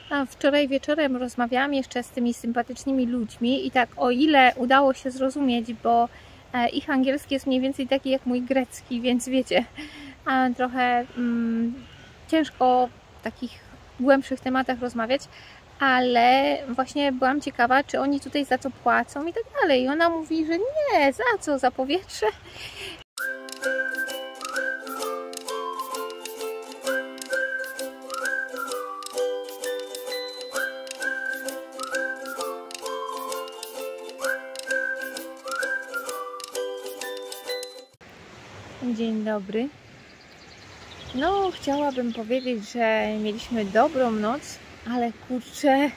A wczoraj wieczorem rozmawiałam jeszcze z tymi sympatycznymi ludźmi i tak o ile udało się zrozumieć, bo ich angielski jest mniej więcej taki jak mój grecki, więc wiecie, trochę ciężko w takich głębszych tematach rozmawiać, ale właśnie byłam ciekawa, czy oni tutaj za co płacą i tak dalej. I ona mówi, że nie, za co? Za powietrze? Dzień dobry. No, chciałabym powiedzieć, że mieliśmy dobrą noc, ale kurczę,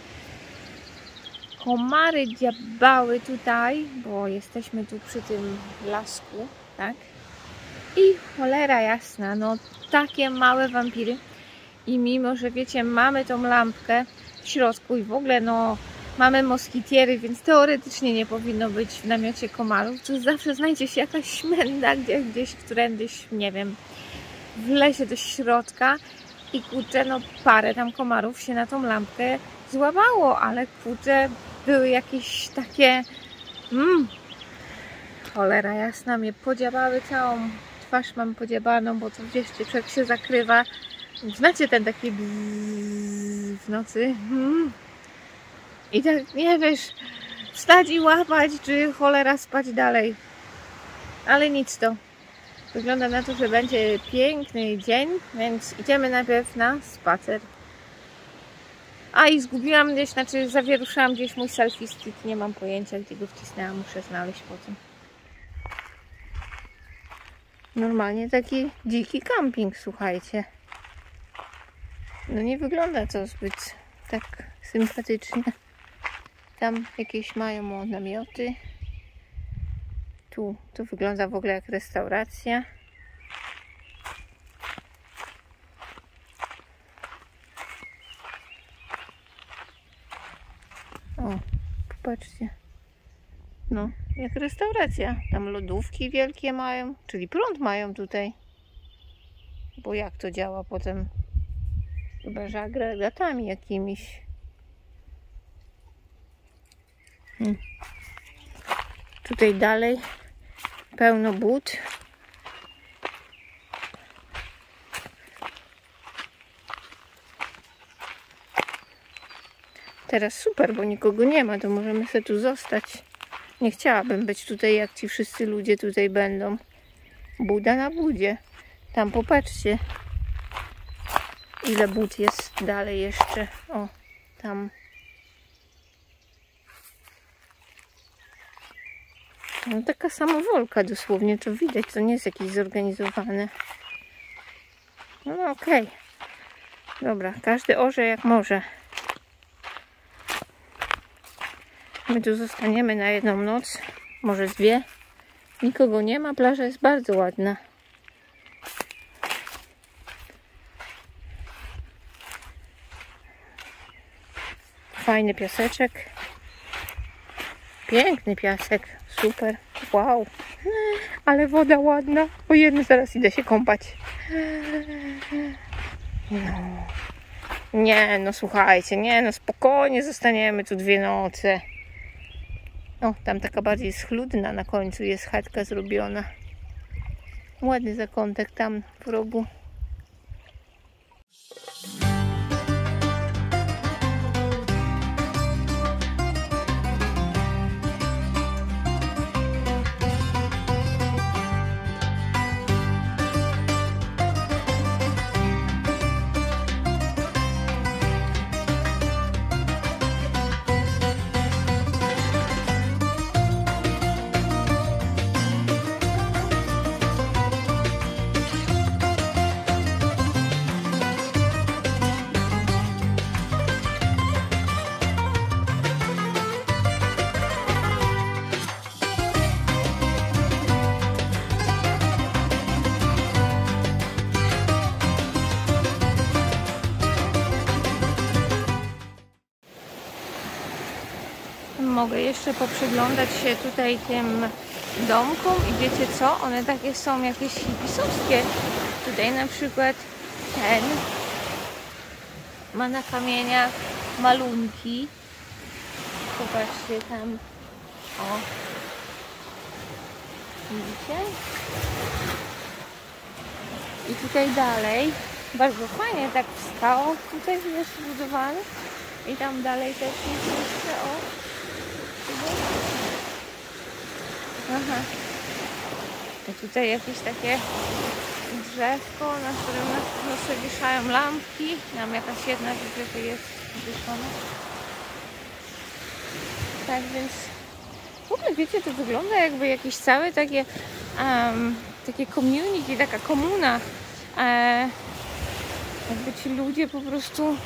komary dziabały tutaj, bo jesteśmy tu przy tym lasku, tak? I cholera jasna, no takie małe wampiry. I mimo, że wiecie, mamy tą lampkę w środku i w ogóle no mamy moskitiery, więc teoretycznie nie powinno być w namiocie komarów, to zawsze znajdzie się jakaś śmęda gdzieś którędyś, nie wiem, w lesie do środka i kurczę, no parę tam komarów się na tą lampkę złapało, ale kurczę, były jakieś takie cholera jasna, mnie podziabały, całą twarz mam podziabaną, bo to wiesz, człowiek się zakrywa, znacie ten taki bzzz w nocy i tak nie wiesz, wstać i łapać, czy cholera spać dalej, ale nic to. Wygląda na to, że będzie piękny dzień, więc idziemy najpierw na spacer. A i zgubiłam gdzieś, znaczy zawieruszyłam gdzieś mój selfie stick, nie mam pojęcia, gdzie go wcisnęłam, muszę znaleźć potem. Normalnie taki dziki camping, słuchajcie. No nie wygląda to zbyt tak sympatycznie. Tam jakieś mają namioty. Tu to wygląda w ogóle jak restauracja. O, popatrzcie. No, jak restauracja. Tam lodówki wielkie mają, czyli prąd mają tutaj. Bo jak to działa potem? Chyba że agregatami jakimiś. Tutaj dalej pełno but. Teraz super, bo nikogo nie ma, to możemy sobie tu zostać. Nie chciałabym być tutaj, jak ci wszyscy ludzie tutaj będą. Buda na budzie. Tam popatrzcie, ile but jest dalej jeszcze. O, tam. No taka samowolka dosłownie, to widać, to nie jest jakieś zorganizowane. No okej. Dobra, każdy orze jak może. My tu zostaniemy na jedną noc, może dwie. Nikogo nie ma, plaża jest bardzo ładna. Fajny piaseczek. Piękny piasek, super, wow. Ale woda ładna. Ojej, zaraz idę się kąpać. No. Nie, no słuchajcie, nie, no spokojnie zostaniemy tu 2 noce. O, tam taka bardziej schludna na końcu jest chatka zrobiona. Ładny zakątek tam w rogu. Mogę jeszcze poprzyglądać się tutaj tym domkom i wiecie co? One takie są jakieś hipisowskie. Tutaj na przykład ten ma na kamieniach malunki. Zobaczcie tam. O. Widzicie? I tutaj dalej. Bardzo fajnie tak w skałach tutaj jest zbudowany. I tam dalej też jest jeszcze o. Aha. I tutaj jakieś takie drzewko, na którym no sobie wieszają lampki. Tam jakaś jedna widzę, że jest wieszona. Tak więc w ogóle wiecie, to wygląda jakby jakieś całe takie takie community, taka komuna. Jakby ci ludzie po prostu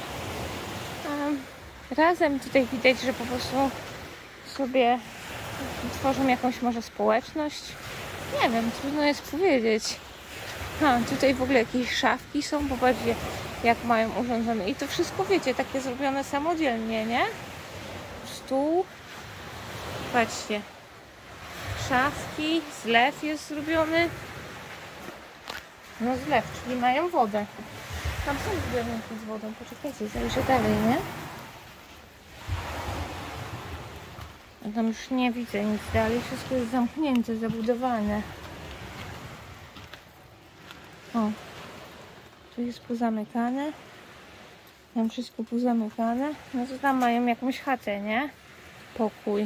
razem tutaj widać, że po prostu sobie tworzą jakąś może społeczność. Nie wiem, trudno jest powiedzieć. Tutaj w ogóle jakieś szafki są, popatrzcie jak mają urządzone. I to wszystko wiecie, takie zrobione samodzielnie, nie? Stół. Patrzcie. Szafki, zlew jest zrobiony. No zlew, czyli mają wodę. Tam są zbiorniki z wodą. Poczekajcie, zajrzę dalej, nie? A tam już nie widzę nic dalej. Wszystko jest zamknięte, zabudowane. O. Tu jest pozamykane. Tam wszystko pozamykane. No to tam mają jakąś chatę, nie? Pokój.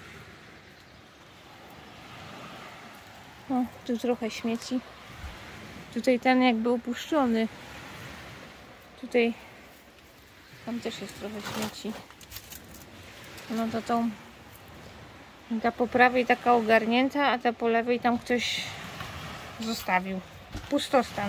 O, tu trochę śmieci. Tutaj ten jakby opuszczony. Tutaj tam też jest trochę śmieci. No to tą ta po prawej taka ogarnięta, a ta po lewej tam ktoś zostawił. Pustostan.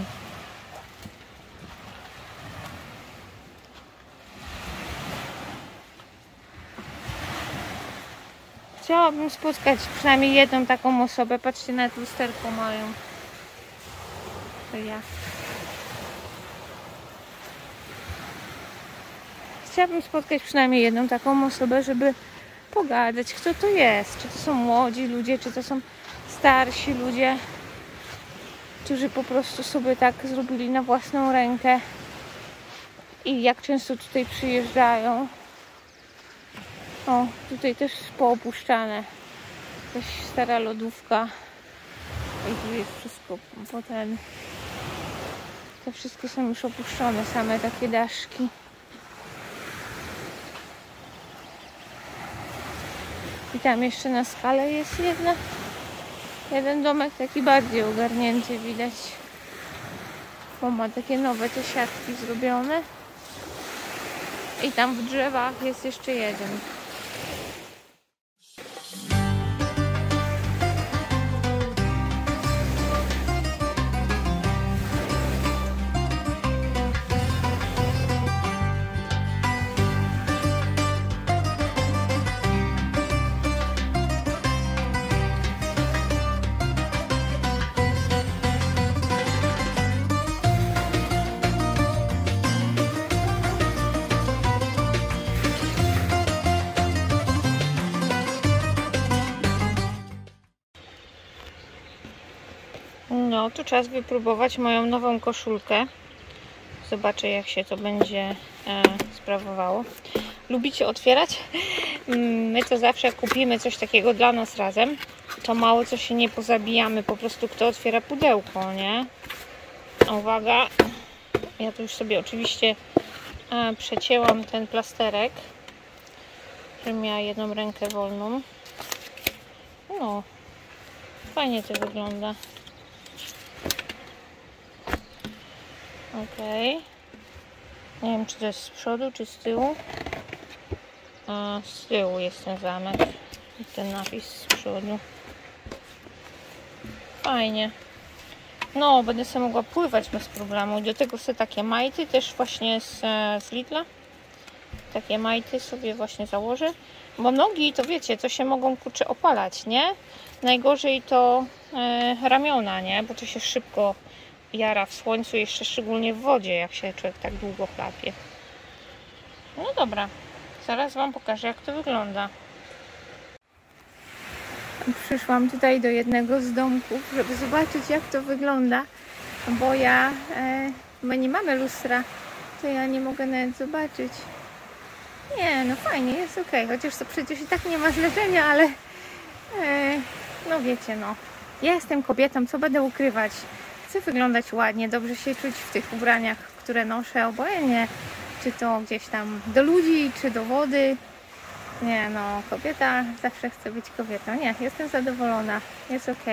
Chciałabym spotkać przynajmniej jedną taką osobę. Patrzcie, nawet lusterko mają. To ja. Chciałabym spotkać przynajmniej jedną taką osobę, żeby pogadać, kto to jest. Czy to są młodzi ludzie, czy to są starsi ludzie, którzy po prostu sobie tak zrobili na własną rękę. I jak często tutaj przyjeżdżają. O, tutaj też poopuszczane. Jakaś stara lodówka. I tu jest wszystko potem. To wszystko są już opuszczone, same takie daszki. I tam jeszcze na skale jest jeden domek taki bardziej ogarnięty, widać. Bo ma takie nowe te siatki zrobione. I tam w drzewach jest jeszcze jeden. No, tu czas wypróbować moją nową koszulkę. Zobaczę, jak się to będzie sprawowało. Lubicie otwierać? My to zawsze kupimy coś takiego dla nas razem. To mało co się nie pozabijamy. Po prostu kto otwiera pudełko, nie? Uwaga. Ja tu już sobie oczywiście przecięłam ten plasterek, żebym miała jedną rękę wolną. No, fajnie to wygląda. Okej. Nie wiem, czy to jest z przodu, czy z tyłu. Z tyłu jest ten zamek i ten napis z przodu. Fajnie. No, będę sobie mogła pływać bez problemu. Do tego sobie takie majty też właśnie z Lidla. Takie majty sobie właśnie założę. Bo nogi, to wiecie, to się mogą kurczę opalać, nie? Najgorzej to ramiona, nie? Bo to się szybko jara w słońcu, jeszcze szczególnie w wodzie, jak się człowiek tak długo chlapie. No dobra, zaraz Wam pokażę, jak to wygląda. Przyszłam tutaj do jednego z domków, żeby zobaczyć, jak to wygląda, bo my nie mamy lustra to ja nie mogę nawet zobaczyć. Nie, no fajnie, jest ok. Chociaż to przecież i tak nie ma znaczenia, ale no wiecie, no. Ja jestem kobietą, co będę ukrywać? Chcę wyglądać ładnie, dobrze się czuć w tych ubraniach, które noszę, obojętnie. Czy to gdzieś tam do ludzi, czy do wody. Nie, no, kobieta zawsze chce być kobietą. Nie, jestem zadowolona, jest ok.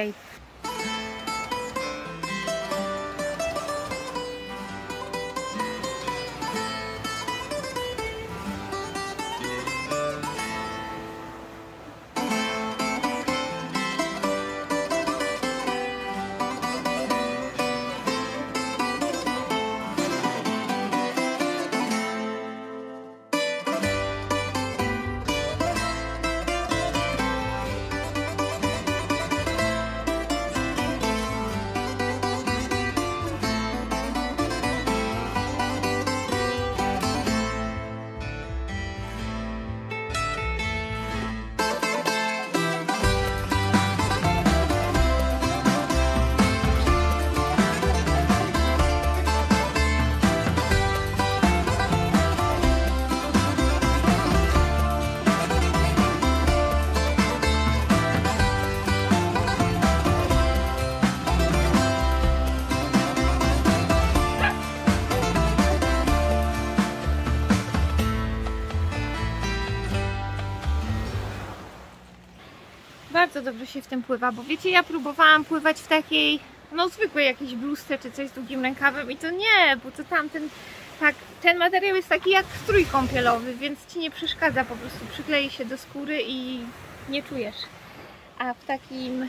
Bardzo dobrze się w tym pływa, bo wiecie, ja próbowałam pływać w takiej, no zwykłej jakiejś bluzce czy coś z długim rękawem i to nie, bo to tamten, tak, ten materiał jest taki jak strój kąpielowy, więc ci nie przeszkadza, po prostu przyklei się do skóry i nie czujesz. A w takim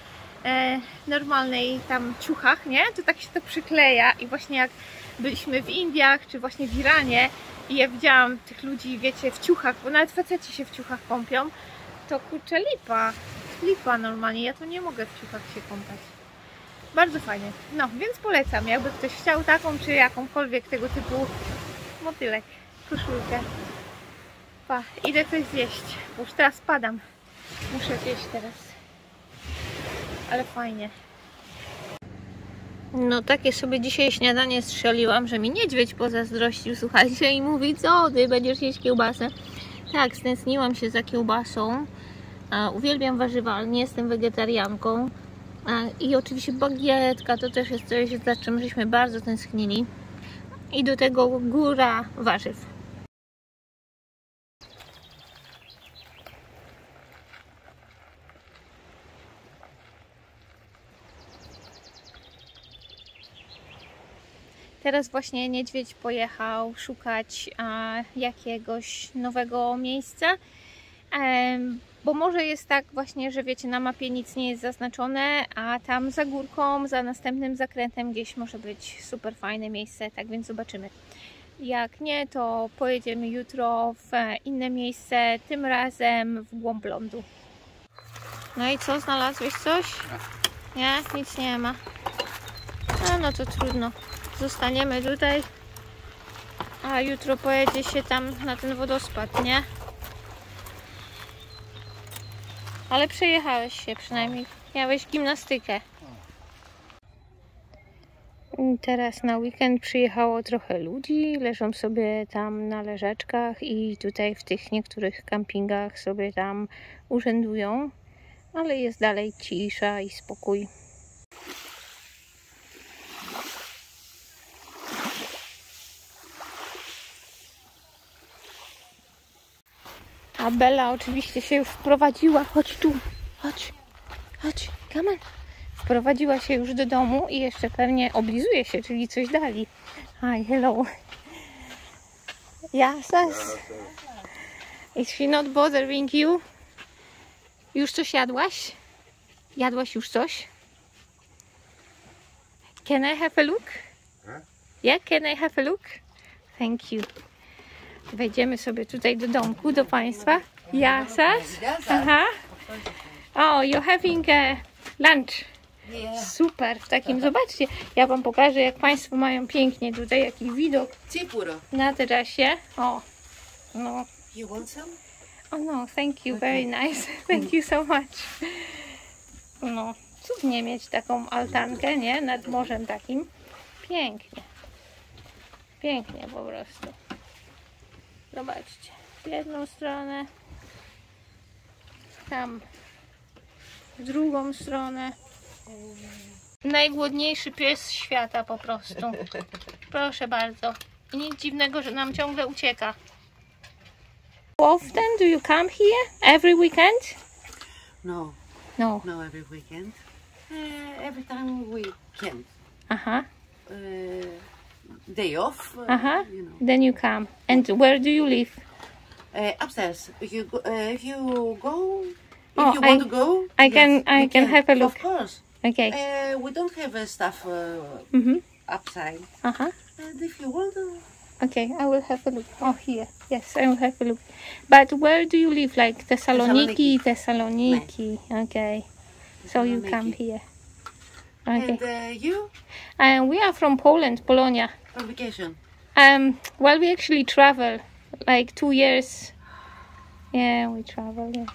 normalnej tam ciuchach, nie, to tak się to przykleja i właśnie jak byliśmy w Indiach czy właśnie w Iranie i ja widziałam tych ludzi, wiecie, w ciuchach, bo nawet faceci się w ciuchach kąpią, to kurczę lipa normalnie, ja to nie mogę w ciuchach się kąpać. Bardzo fajnie. No, więc polecam, jakby ktoś chciał taką czy jakąkolwiek tego typu motylek, koszulkę. Pa, idę coś zjeść, bo już teraz padam. Muszę zjeść teraz. Ale fajnie. No takie sobie dzisiaj śniadanie strzeliłam, że mi niedźwiedź pozazdrościł, słuchajcie, i mówi, co ty będziesz jeść kiełbasę? Tak, stęskniłam się za kiełbasą. Uwielbiam warzywa, ale nie jestem wegetarianką. I oczywiście bagietka to też jest coś, za czym żeśmy bardzo tęsknili. I do tego góra warzyw. Teraz właśnie niedźwiedź pojechał szukać jakiegoś nowego miejsca. Bo może jest tak właśnie, że wiecie, na mapie nic nie jest zaznaczone, a tam za górką, za następnym zakrętem gdzieś może być super fajne miejsce, tak więc zobaczymy. Jak nie, to pojedziemy jutro w inne miejsce, tym razem w głąb lądu. No i co, znalazłeś coś? Nie? Nic nie ma. No to trudno. Zostaniemy tutaj, a jutro pojedzie się tam na ten wodospad, nie? Ale przejechałeś się przynajmniej. Miałeś gimnastykę. Teraz na weekend przyjechało trochę ludzi. Leżą sobie tam na leżaczkach i tutaj w tych niektórych kampingach sobie tam urzędują. Ale jest dalej cisza i spokój. A Bella oczywiście się już wprowadziła. Chodź tu, chodź, come on. Wprowadziła się już do domu i jeszcze pewnie oblizuje się, czyli coś dali. Hi, hello. Yes. Is she not bothering you? Już coś jadłaś? Jadłaś już coś? Can I have a look? Yeah, can I have a look? Thank you. Wejdziemy sobie tutaj do domku, do Państwa. Jasas? Aha. Oh, you're having a lunch. Super, w takim, zobaczcie, ja Wam pokażę, jak Państwo mają pięknie tutaj, jaki widok na terasie. O, no. You want some? Oh no, thank you, very nice. Thank you so much. No, cudnie mieć taką altankę, nie? Nad morzem takim. Pięknie. Pięknie po prostu. Zobaczcie, w jedną stronę, tam w drugą stronę. Najgłodniejszy pies świata po prostu. Proszę bardzo. I nic dziwnego, że nam ciągle ucieka. How often do you come here? Every weekend? No. No. No, every weekend. Every time we can. Aha. Day off. Aha. You know. Then you come. And where do you live? Upstairs. If you go, Oh, if you want to go, I yes, can we have a look. Of course. Okay. We don't have stuff upside. Aha. And if you want, Okay, I will have a look. Oh, here. Yes, I will have a look. But where do you live? Like Thessaloniki. Okay. So you come here. Okay. and you And we are from Poland, Polonia. on vacation. Well, we actually travel like 2 years. Yeah, we travel, yes.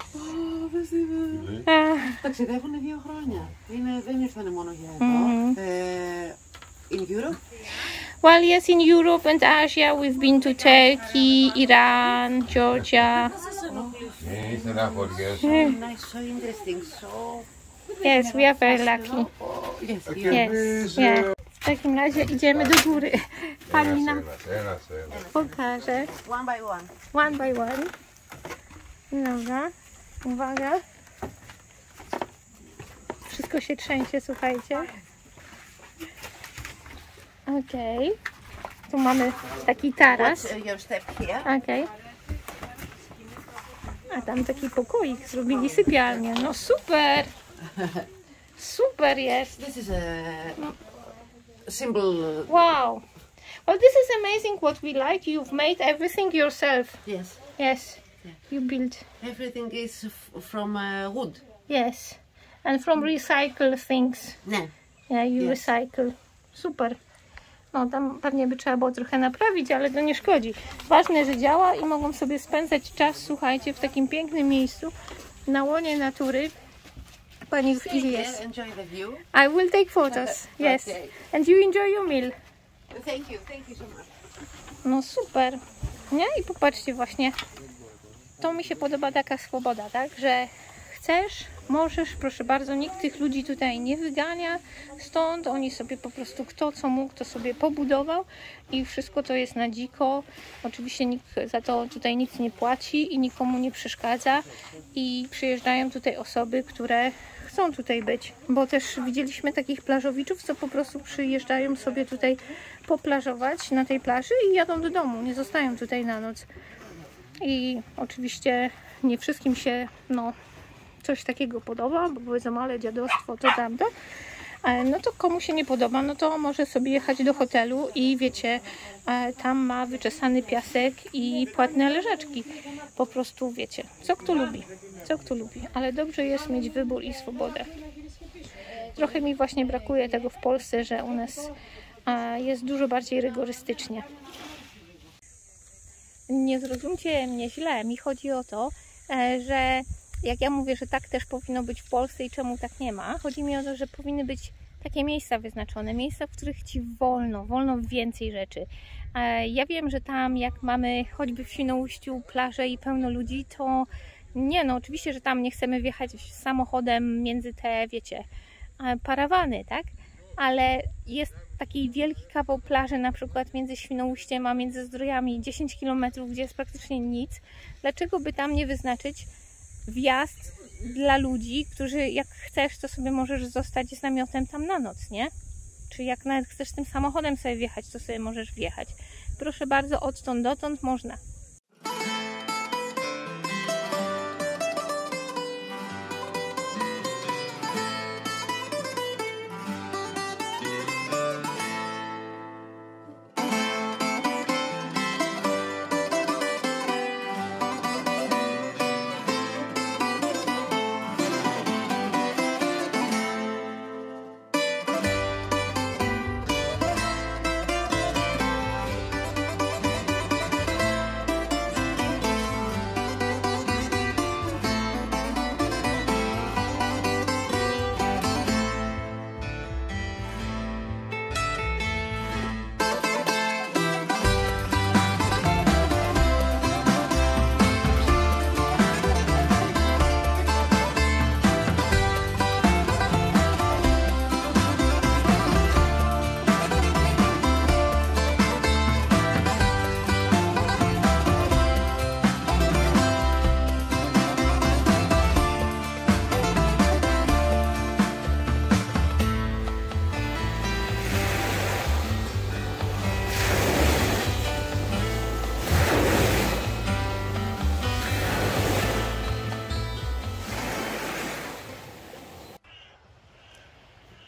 Ταξιδεύουν 2 χρόνια. Δεν ήρθανε μόνο για εδώ. In Europe? Well, yes, in Europe and Asia, we've been to Turkey, Iran, Georgia. Nice, so interesting, so... Yes, we are very lucky. Yes, Yes, yeah. W takim razie idziemy do góry. Pani nam pokaże. One by one. One by one. Dobra, uwaga. Wszystko się trzęsie, słuchajcie. Okej. Tu mamy taki taras. What's your step here? Okej. A tam taki pokoik, zrobili sypialnię. No super! Super jest! This is a simple... Wow! Well, this is amazing what we like. You've made everything yourself. Yes. Yes. You built. Everything is from wood. Yes. And from recycled things. No. Yeah, you Yes. recycle. Super. No tam pewnie by trzeba było trochę naprawić, ale to nie szkodzi. Ważne, że działa i mogą sobie spędzać czas, słuchajcie, w takim pięknym miejscu, na łonie natury. Pani już idzie jest. Enjoy the view. I will take photos. Yes. Okay. And you enjoy your meal. Thank you so much. No super. Nie? I popatrzcie właśnie. To mi się podoba taka swoboda, tak? Że chcesz, możesz, proszę bardzo, nikt tych ludzi tutaj nie wygania stąd, oni sobie po prostu kto co mógł, to sobie pobudował i wszystko to jest na dziko. Oczywiście nikt za to tutaj nic nie płaci i nikomu nie przeszkadza i przyjeżdżają tutaj osoby, które chcą tutaj być, bo też widzieliśmy takich plażowiczów, co po prostu przyjeżdżają sobie tutaj poplażować na tej plaży i jadą do domu, nie zostają tutaj na noc. I oczywiście nie wszystkim się coś takiego podoba, bo powiedzą, ale dziadostwo, to tamto. No to komu się nie podoba, no to może sobie jechać do hotelu i wiecie, tam ma wyczesany piasek i płatne leżaczki. Po prostu wiecie, co kto lubi, ale dobrze jest mieć wybór i swobodę. Trochę mi właśnie brakuje tego w Polsce, że u nas jest dużo bardziej rygorystycznie. Nie zrozumcie mnie źle, mi chodzi o to, że jak ja mówię, że tak też powinno być w Polsce i czemu tak nie ma, chodzi mi o to, że powinny być takie miejsca wyznaczone, miejsca, w których Ci wolno więcej rzeczy. Ja wiem, że tam jak mamy choćby w Świnoujściu plażę i pełno ludzi, to nie, no oczywiście, że tam nie chcemy wjechać samochodem między te, wiecie, parawany, tak? Ale jest taki wielki kawał plaży, na przykład między Świnoujściem a między Zdrojami, 10 km, gdzie jest praktycznie nic. Dlaczego by tam nie wyznaczyć wjazd dla ludzi, którzy jak chcesz, to sobie możesz zostać z namiotem tam na noc, nie? Czy jak nawet chcesz tym samochodem sobie wjechać, to sobie możesz wjechać. Proszę bardzo, odtąd dotąd można.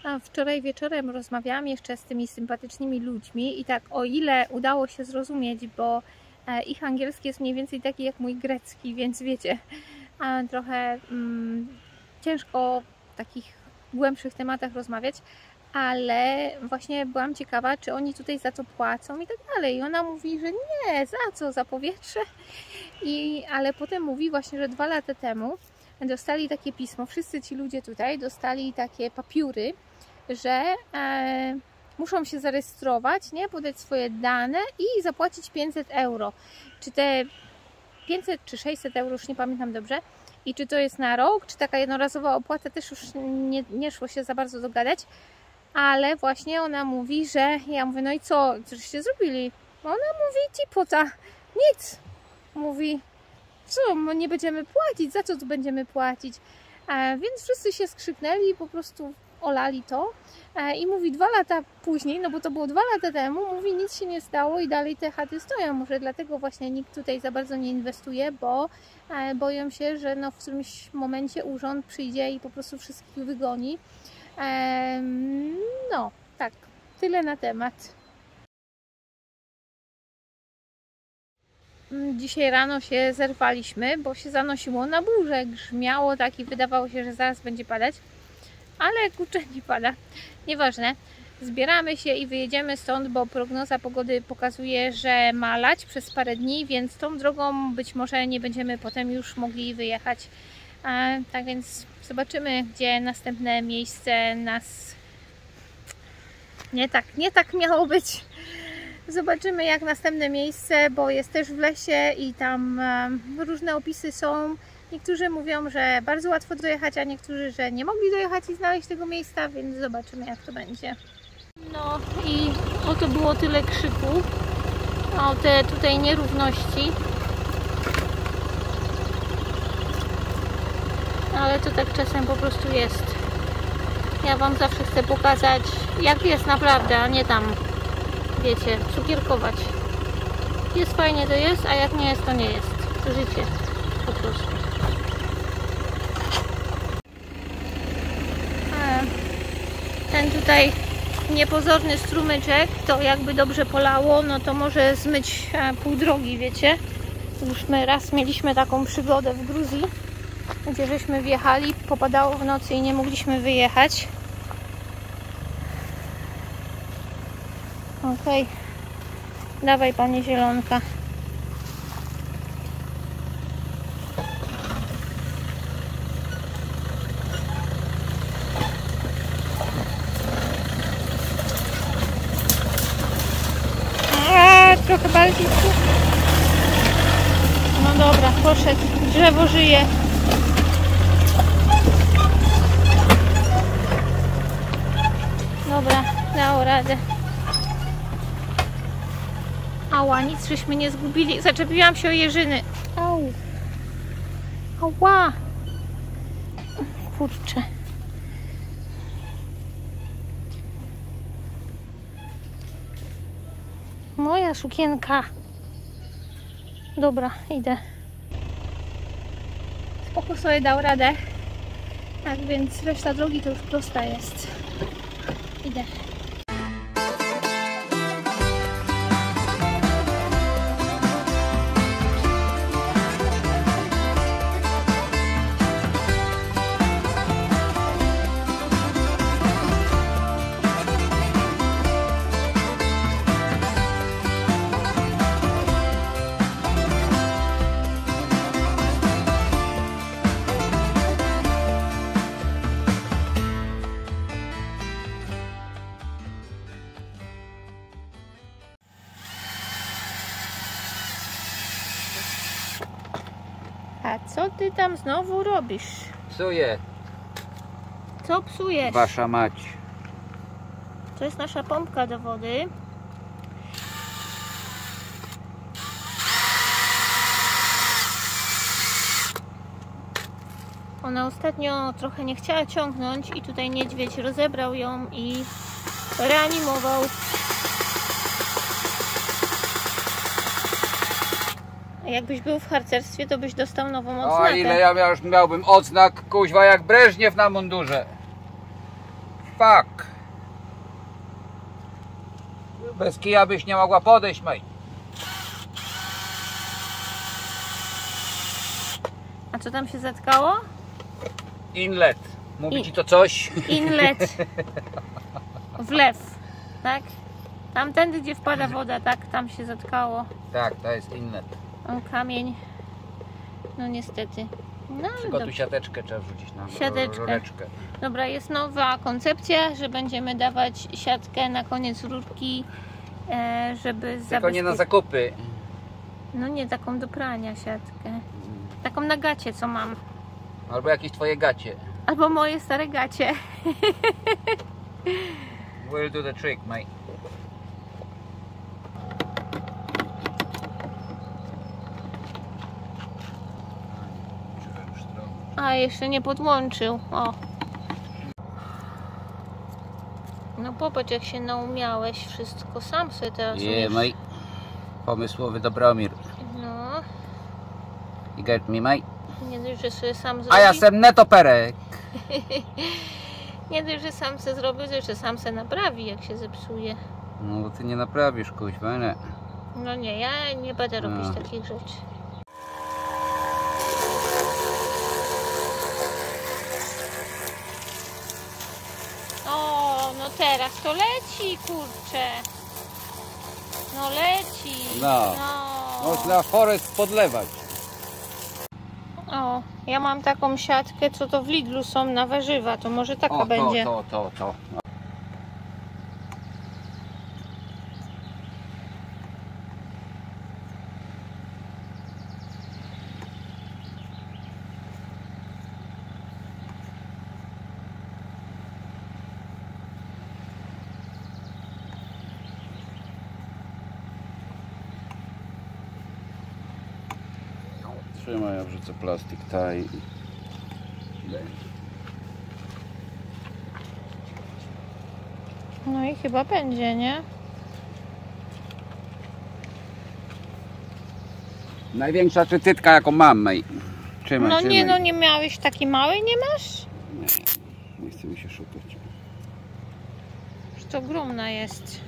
A wczoraj wieczorem rozmawiałam jeszcze z tymi sympatycznymi ludźmi i tak o ile udało się zrozumieć, bo ich angielski jest mniej więcej taki jak mój grecki, więc wiecie, trochę ciężko w takich głębszych tematach rozmawiać, ale właśnie byłam ciekawa, czy oni tutaj za to płacą i tak dalej. I ona mówi, że nie, za co? Za powietrze? Ale potem mówi właśnie, że 2 lata temu dostali takie pismo, wszyscy ci ludzie tutaj dostali takie papiury, że muszą się zarejestrować, nie? Podać swoje dane i zapłacić 500 euro. Czy te 500 czy 600 euro, już nie pamiętam dobrze. I czy to jest na rok, czy taka jednorazowa opłata, też już nie szło się za bardzo dogadać. Ale właśnie ona mówi, że ja mówię, no i co, coście zrobili? Ona mówi, tipota, nic. Mówi, co, nie będziemy płacić, za co tu będziemy płacić? Więc wszyscy się skrzyknęli i po prostu olali to. I mówi 2 lata później, no bo to było 2 lata temu, mówi, nic się nie stało i dalej te chaty stoją. Może dlatego właśnie nikt tutaj za bardzo nie inwestuje, bo boją się, że no w którymś momencie urząd przyjdzie i po prostu wszystkich wygoni. No, tak, tyle na temat. Dzisiaj rano się zerwaliśmy, bo się zanosiło na burzę, grzmiało tak i wydawało się, że zaraz będzie padać, ale kurczę, nie pada. Nieważne, zbieramy się i wyjedziemy stąd, bo prognoza pogody pokazuje, że ma lać przez parę dni, więc tą drogą być może nie będziemy potem już mogli wyjechać. Tak więc zobaczymy, gdzie następne miejsce nas... Nie tak miało być. Zobaczymy, jak następne miejsce, bo jest też w lesie i tam różne opisy są. Niektórzy mówią, że bardzo łatwo dojechać, a niektórzy, że nie mogli dojechać i znaleźć tego miejsca, więc zobaczymy, jak to będzie. No i oto było tyle krzyku o te tutaj nierówności. Ale to tak czasem po prostu jest. Ja Wam zawsze chcę pokazać, jak jest naprawdę, a nie tam, wiecie, cukierkować. Jest fajnie, to jest, a jak nie jest, to nie jest. To życie, po prostu. Ten tutaj niepozorny strumyczek, to jakby dobrze polało, no to może zmyć pół drogi, wiecie. Już my raz mieliśmy taką przygodę w Gruzji, gdzie żeśmy wjechali, popadało w nocy i nie mogliśmy wyjechać. Okej. Dawaj, panie zielonka. Trochę bardziej tu. No dobra, poszedł. Drzewo żyje. Dobra, dało radę. Ała, nic żeśmy nie zgubili. Zaczepiłam się o jeżyny. Au. Ała. Kurczę. Moja sukienka. Dobra, idę. Spoko sobie dał radę. Tak więc reszta drogi to już prosta jest. Idę. A co ty tam znowu robisz? Psuję. Co psujesz? Wasza mać. To jest nasza pompka do wody. Ona ostatnio trochę nie chciała ciągnąć i tutaj niedźwiedź rozebrał ją i reanimował. Jakbyś był w harcerstwie, to byś dostał nową odznakę. O ile ja już miałbym odznak, kuźwa, jak Breżniew na mundurze. fuck? Bez kija byś nie mogła podejść, mate. A co tam się zatkało? Inlet. Mówi ci to coś? Inlet. Wlew, tak? Tamtędy, gdzie wpada woda, tak? Tam się zatkało. Tak, to jest inlet. O, kamień. No niestety. No, Przygotuj siateczkę, trzeba wrzucić na Siateczkę. rureczkę. Dobra, jest nowa koncepcja, że będziemy dawać siatkę na koniec rurki, żeby Tylko nie na zakupy. No nie, taką do prania siatkę. Taką na gacie, co mam. Albo jakieś twoje gacie. Albo moje stare gacie. We'll do the trick, mate. A, jeszcze nie podłączył. O. No popatrz, jak się naumiałeś wszystko. Sam sobie teraz umiesz. mate. Pomysłowy Dobromir. No, You get me, mate? nie dość, że sobie sam A zrobił. ja jestem netoperek. Nie dość, że sam se zrobił, to jeszcze sam se naprawi, jak się zepsuje. No bo ty nie naprawisz, kuźwa, nie? No nie, ja nie będę robić No. takich rzeczy. O, no teraz to leci, kurczę. No leci. No. Można forest podlewać. O, ja mam taką siatkę, co to w Lidlu są na warzywa, to może taka O, będzie. to. Trzymaj, ja wrzucę plastik taj. No i chyba będzie, nie? Największa czytytka, jaką mam, mate. Trzymaj, No trzymaj. nie, no nie miałeś takiej małej, nie masz? Nie chce mi się szukać. Już to ogromna jest.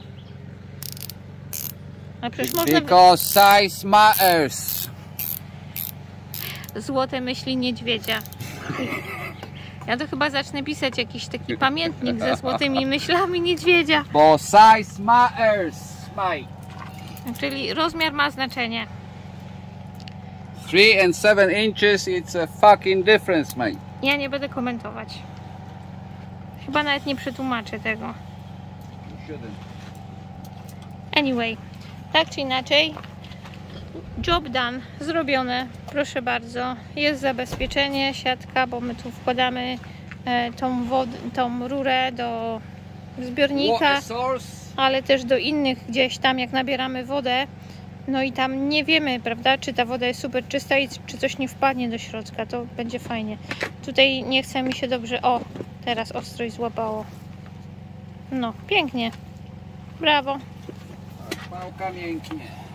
A przecież można... Because size matters. Złote myśli niedźwiedzia. Ja to chyba zacznę pisać jakiś taki pamiętnik ze złotymi myślami niedźwiedzia. Bo size matters, mate. Czyli rozmiar ma znaczenie. 3 and 7 inches, it's a fucking difference, mate. Ja nie będę komentować. Chyba nawet nie przetłumaczę tego. Anyway, tak czy inaczej, job done, zrobione, proszę bardzo. Jest zabezpieczenie, siatka, bo my tu wkładamy tą rurę do zbiornika, Water source. ale też do innych gdzieś tam, jak nabieramy wodę. No i tam nie wiemy, prawda, czy ta woda jest super czysta i czy coś nie wpadnie do środka, to będzie fajnie. Tutaj nie chce mi się dobrze, o, teraz ostrość złapało. No, pięknie, brawo. Pałka mięknie.